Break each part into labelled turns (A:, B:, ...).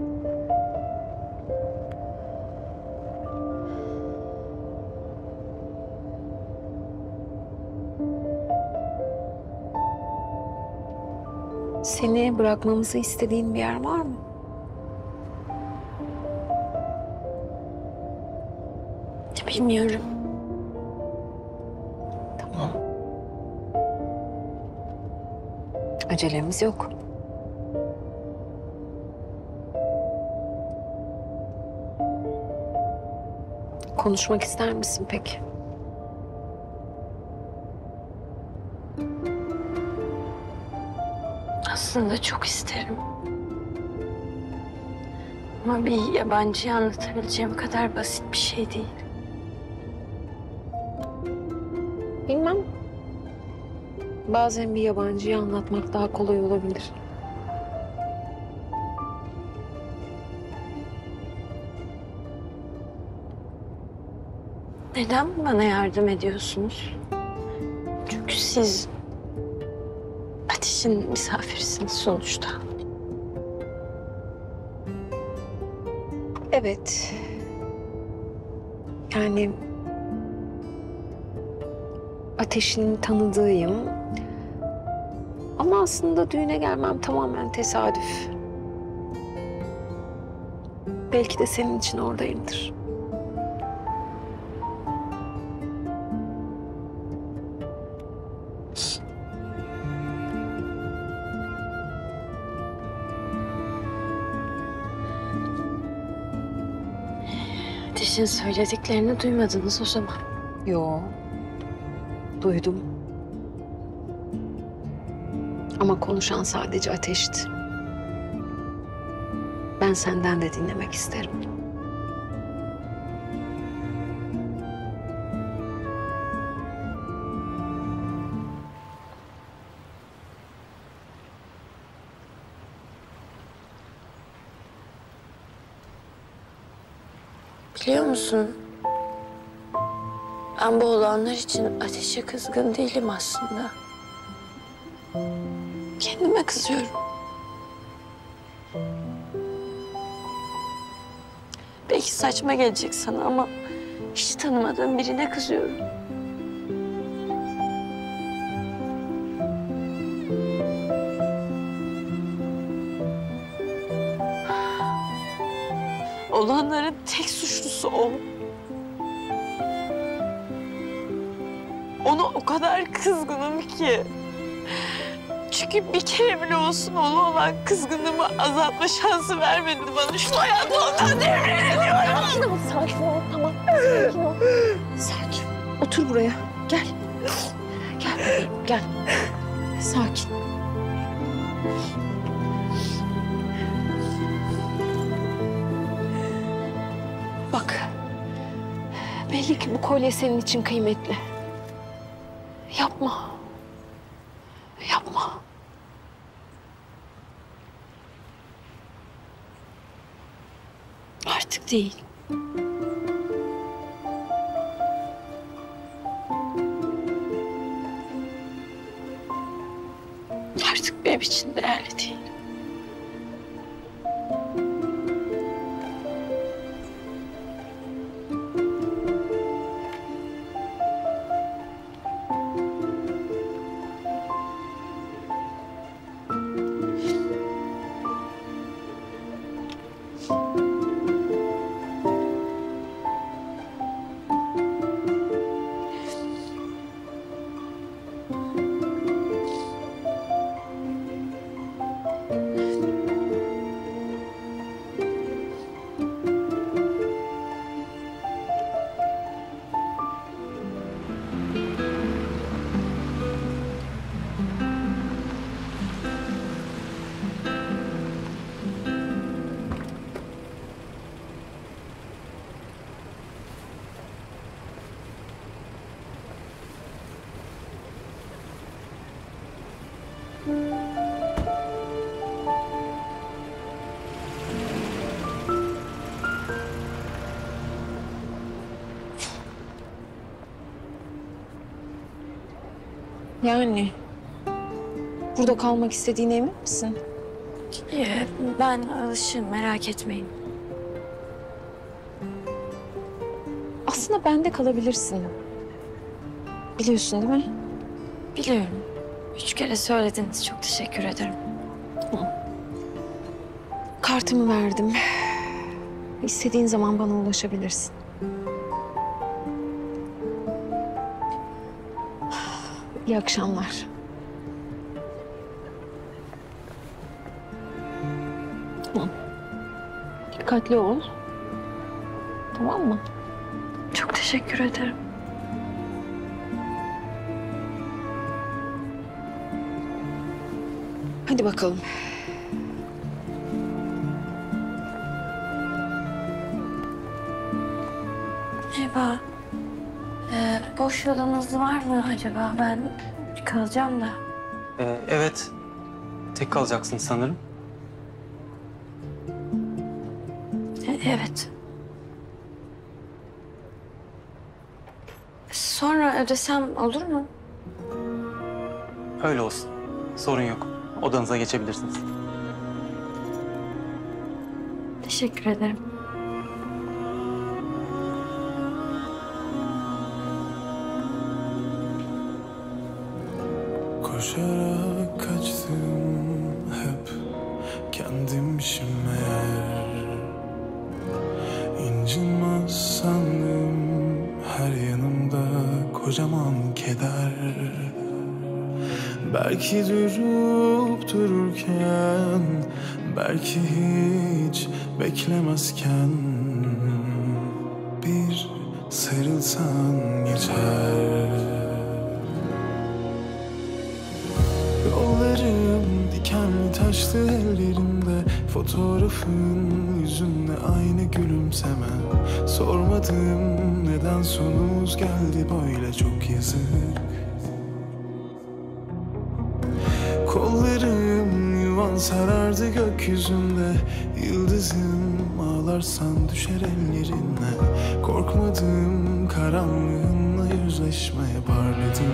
A: Seni bırakmamızı istediğin bir yer var mı?
B: Bilmiyorum.
A: Tamam. Acelemiz yok. Konuşmak ister misin peki?
B: Aslında çok isterim. Ama bir yabancıya anlatabileceğim kadar basit bir şey değil.
A: Bilmem. Bazen bir yabancıya anlatmak daha kolay olabilir.
B: Neden bana yardım ediyorsunuz? Çünkü siz Ateş'in misafirisiniz sonuçta.
A: Evet. Yani Ateş'in tanıdığıyım. Ama aslında düğüne gelmem tamamen tesadüf. Belki de senin için oradayımdır.
B: Ateş'in söylediklerini duymadınız o zaman.
A: Yo, duydum. Ama konuşan sadece Ateş'ti. Ben senden de dinlemek isterim.
B: Biliyor musun? Ben bu olanlar için Ateş'e kızgın değilim aslında. Kendime kızıyorum. Belki saçma gelecek sana ama hiç tanımadığım birine kızıyorum. Olanların tek suçlusu o. Ona o kadar kızgınım ki. Çünkü bir kere bile olsun ona olan kızgınlığımı azaltma şansı vermedi bana. Şu hayatı ondan nefret ediyorum.
A: Sakin ol, tamam. Sakin ol. Sakin. Otur buraya. Gel. Gel bebeğim, gel. Sakin. Bak. Belli ki bu kolye senin için kıymetli. Yapma. Yapma.
B: Artık değil. Artık benim için değerli değil.
A: Yani burada kalmak istediğine emin misin?
B: Ben alışığım, merak etmeyin.
A: Aslında bende kalabilirsin. Biliyorsun değil mi?
B: Biliyorum. 3 kere söylediniz. Çok teşekkür ederim.
A: Kartımı verdim. İstediğin zaman bana ulaşabilirsin. İyi akşamlar. Tamam. Dikkatli ol. Tamam mı?
B: Çok teşekkür ederim.
A: Hadi bakalım.
B: Merhaba. Boş odanız var mı acaba? Ben kalacağım da.
C: Evet. Tek kalacaksın sanırım.
B: Evet. Sonra ödesem olur mu?
C: Öyle olsun. Sorun yok. Odanıza geçebilirsiniz.
B: Teşekkür ederim.
D: Koşarak kaçtım hep kendimmişim meğer. İncinmez sandım her yanımda kocaman keder. Belki durup dururken, belki hiç beklemezken bir sarılsan yeter. Yollarım dikenli taşlı ellerimde, fotoğrafın yüzünde aynı gülümseme. Sormadım neden sonumuz geldi böyle, çok yazık. Kollarım yuvan sarardı gökyüzünde, yıldızım ağlarsan düşer ellerine. Korkmadım karanlığınla yüzleşmeye, parladım.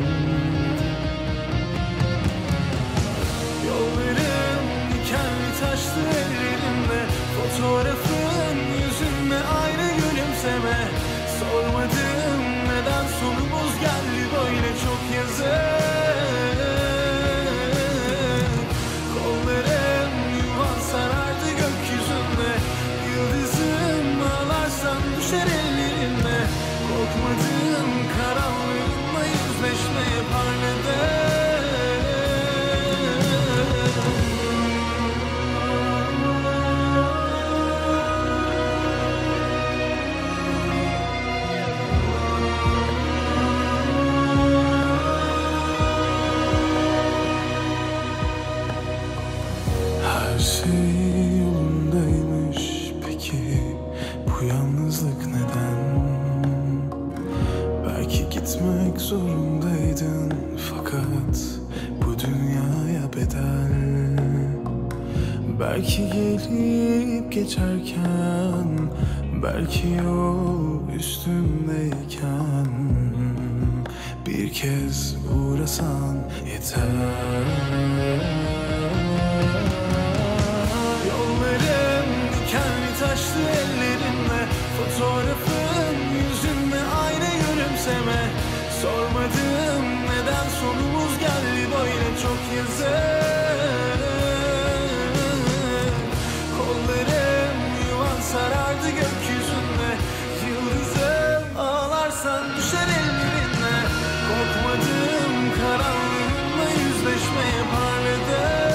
D: Yollarım dikenli taşlı ellerimde, fotoğrafın yüzünde aynı gülümseme. Sormadım neden sonumuz geldi böyle, çok yazık. Kollarım yuvan sarardı gökyüzünde, yıldızım ağlarsan düşer ellerine. Korkmadım karanlığınla yüzleşmeye, parladım. Her şey yolundaymış, peki bu yalnızlık neden? Belki gitmek zorundaydın, fakat bu dünyaya bedel. Belki gelip geçerken, belki yol üstündeyken bir kez uğrasan yeter. Yollarım dikenli taşlı ellerimle, fotoğrafın yüzünde aynı gülümseme. Sormadım neden sonumuz geldi böyle, çok yazık. Kollarım yuvan sarardı gökyüzünde, yıldızım ağlarsan düşer ellerine. Korkmadım karanlığınla yüzleşmeye, parladım.